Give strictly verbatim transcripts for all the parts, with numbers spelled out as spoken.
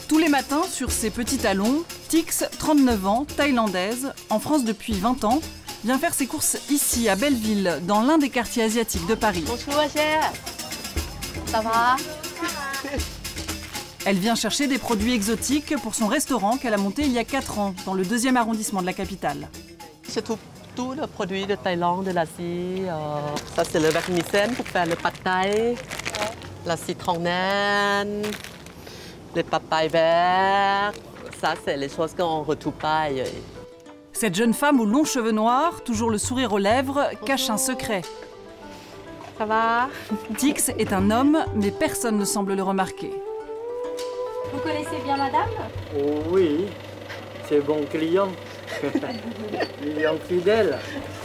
Tous les matins, sur ses petits talons, Tix, trente-neuf ans, thaïlandaise, en France depuis vingt ans, vient faire ses courses ici, à Belleville, dans l'un des quartiers asiatiques de Paris. Bonjour, chère. Ça va? Elle vient chercher des produits exotiques pour son restaurant qu'elle a monté il y a quatre ans, dans le deuxième arrondissement de la capitale. Je trouve tous les produits de Thaïlande, de l'Asie. Euh, ça, c'est le vermicène pour faire le pad thaï, la citronnelle, les papayes vertes. Ça, c'est les choses qu'on ne retrouve pas ailleurs. Cette jeune femme aux longs cheveux noirs, toujours le sourire aux lèvres, cache un secret. Ça va? Tix est un homme, mais personne ne semble le remarquer. Vous connaissez bien madame? Oh oui, c'est bon client. Client fidèle.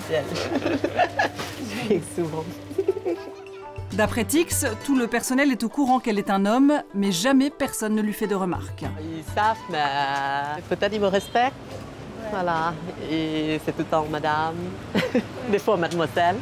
Souvent. D'après Tix, tout le personnel est au courant qu'elle est un homme, mais jamais personne ne lui fait de remarques. Ils savent, mais peut-être ils me respectent. Ouais. Voilà, et c'est tout le temps madame, des fois mademoiselle.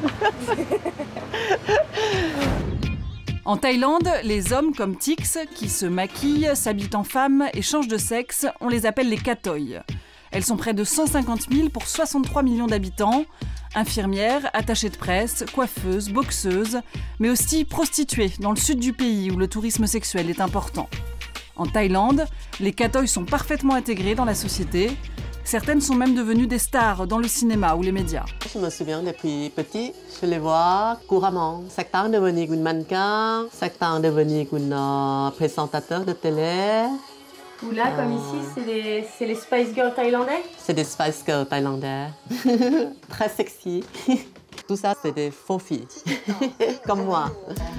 En Thaïlande, les hommes comme Tix, qui se maquillent, s'habillent en femme et changent de sexe, on les appelle les kathoïs. Elles sont près de cent cinquante mille pour soixante-trois millions d'habitants. Infirmières, attachées de presse, coiffeuses, boxeuses, mais aussi prostituées dans le sud du pays où le tourisme sexuel est important. En Thaïlande, les kathoïs sont parfaitement intégrés dans la société. Certaines sont même devenues des stars dans le cinéma ou les médias. Je me souviens depuis petit, je les vois couramment. Certains devenir une mannequin, certains devenir une euh, présentateur de télé. Ou là, comme ici, c'est les, c'est les Spice Girls thaïlandais? C'est des Spice Girls thaïlandais. Très sexy. Tout ça, c'est des faux filles, comme moi.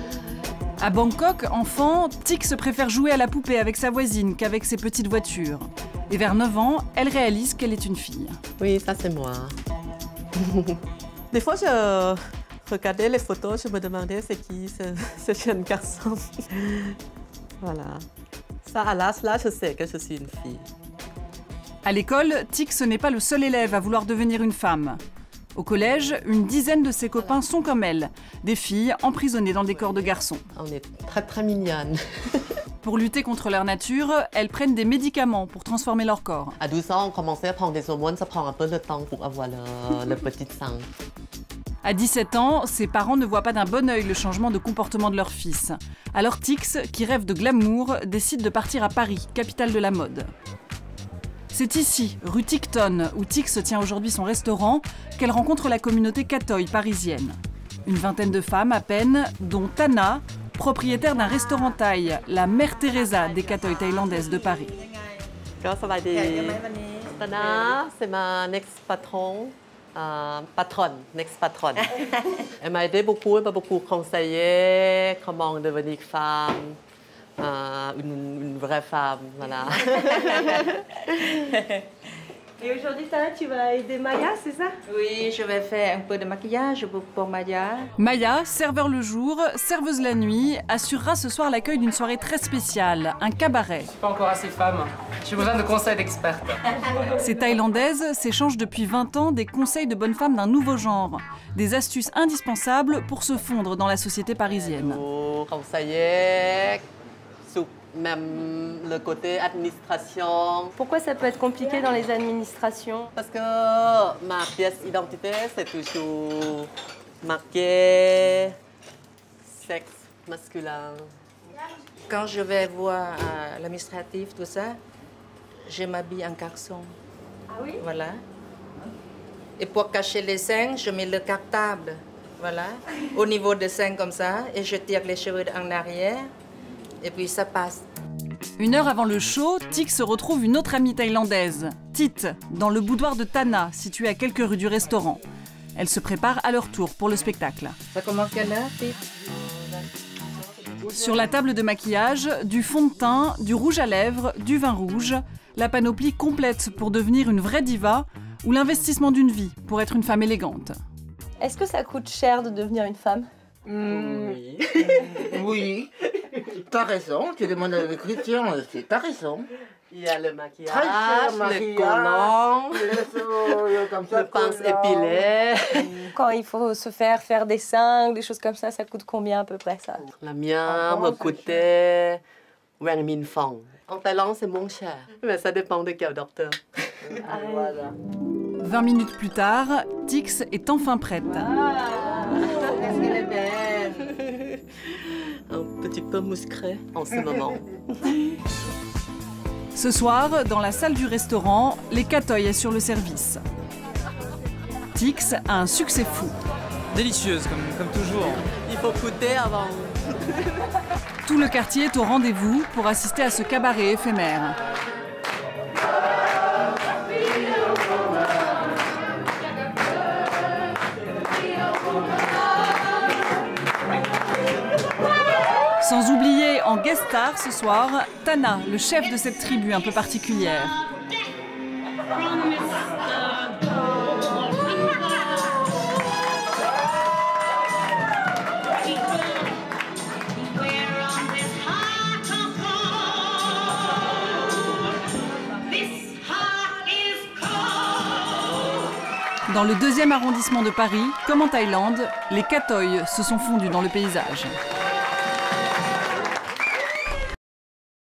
À Bangkok, enfant, Tix préfère jouer à la poupée avec sa voisine qu'avec ses petites voitures. Et vers neuf ans, elle réalise qu'elle est une fille. Oui, ça c'est moi. Des fois, je regardais les photos, je me demandais c'est qui ce, ce jeune garçon. Voilà. Ça, à l'âge là, je sais que je suis une fille. À l'école, Tix n'est pas le seul élève à vouloir devenir une femme. Au collège, une dizaine de ses copains sont comme elle, des filles emprisonnées dans des corps de garçons. On est très très mignonnes. Pour lutter contre leur nature, elles prennent des médicaments pour transformer leur corps. À douze ans, on commençait à prendre des hormones, ça prend un peu de temps pour avoir le, le petit sein. À dix-sept ans, ses parents ne voient pas d'un bon œil le changement de comportement de leur fils. Alors Tix, qui rêve de glamour, décide de partir à Paris, capitale de la mode. C'est ici, rue Ticton, où Tix tient aujourd'hui son restaurant, qu'elle rencontre la communauté kathoï parisienne. Une vingtaine de femmes à peine, dont Tana, propriétaire d'un restaurant thaï, la mère Teresa des kathoïs thaïlandaises de Paris. Comment ça va dire? Tana, c'est ma ex-patron. Euh, patronne, ex-patronne. Elle m'a aidé beaucoup, elle m'a beaucoup conseillé comment devenir femme, euh, une, une vraie femme, voilà. Et aujourd'hui, Tana, tu vas aider Maya, c'est ça? Oui, je vais faire un peu de maquillage pour, pour Maya. Maya, serveur le jour, serveuse la nuit, assurera ce soir l'accueil d'une soirée très spéciale, un cabaret. Je suis pas encore assez femme. J'ai besoin de conseils d'expertes. Ces Thaïlandaises s'échangent depuis vingt ans des conseils de bonnes femmes d'un nouveau genre, des astuces indispensables pour se fondre dans la société parisienne. Pour conseiller, même le côté administration. Pourquoi ça peut être compliqué dans les administrations? Parce que ma pièce d'identité, c'est toujours marqué sexe masculin. Quand je vais voir euh, l'administratif, tout ça, je m'habille en garçon. Ah oui? Voilà. Et pour cacher les seins, je mets le cartable. Voilà. Au niveau des seins comme ça, et je tire les cheveux en arrière. Et puis ça passe. Une heure avant le show, Tix retrouve une autre amie thaïlandaise, Tit, dans le boudoir de Tana, situé à quelques rues du restaurant. Elles se préparent à leur tour pour le spectacle. Ça commence quelle heure, Tit? Sur la table de maquillage, du fond de teint, du rouge à lèvres, du vin rouge, la panoplie complète pour devenir une vraie diva ou l'investissement d'une vie pour être une femme élégante. Est-ce que ça coûte cher de devenir une femme? Mmh. Oui. Oui. T'as raison, tu demandes à Christian aussi, t'as raison. Il y a le maquillage, Très cher le maquillage, collant, le, comme ça, le pince épilé. Quand il faut se faire faire des seins, des choses comme ça, ça coûte combien à peu près ça? La mienne me coûtait Wang Min Fong. En Thaïlande, c'est moins cher, mais ça dépend de quel docteur. Voilà. vingt minutes plus tard, Tix est enfin prête. Qu'est-ce qu'elle est belle. Un petit peu musclé en ce moment. Ce soir, dans la salle du restaurant, les Katoy assurent le service. Tix a un succès fou. Délicieuse, comme, comme toujours. Il faut goûter avant. Tout le quartier est au rendez-vous pour assister à ce cabaret éphémère. Sans oublier en guest star ce soir, Tana, le chef de cette tribu un peu particulière. Dans le deuxième arrondissement de Paris, comme en Thaïlande, les Katoy se sont fondus dans le paysage.